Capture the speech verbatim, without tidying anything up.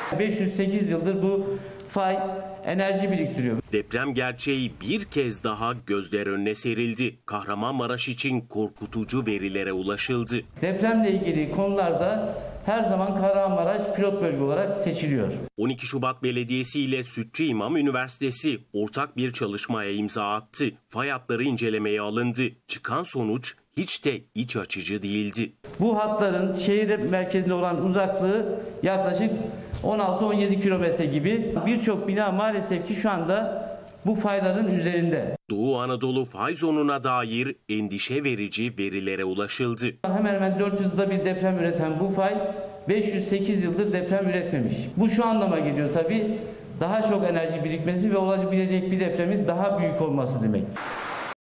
beş yüz sekiz yıldır bu fay enerji biriktiriyor. Deprem gerçeği bir kez daha gözler önüne serildi. Kahramanmaraş için korkutucu verilere ulaşıldı. Depremle ilgili konularda her zaman Kahramanmaraş pilot bölge olarak seçiliyor. on iki Şubat Belediyesi ile Sütçü İmam Üniversitesi ortak bir çalışmaya imza attı. Fay hatları incelemeye alındı. Çıkan sonuç hiç de iç açıcı değildi. Bu hatların şehir merkezinde olan uzaklığı yaklaşık on altı on yedi kilometre gibi. Birçok bina maalesef ki şu anda bu fayların üzerinde. Doğu Anadolu fay zonuna dair endişe verici verilere ulaşıldı. Hemen hemen dört yüz yılda bir deprem üreten bu fay beş yüz sekiz yıldır deprem üretmemiş. Bu şu anlama geliyor tabii. Daha çok enerji birikmesi ve olabilecek bir depremin daha büyük olması demek.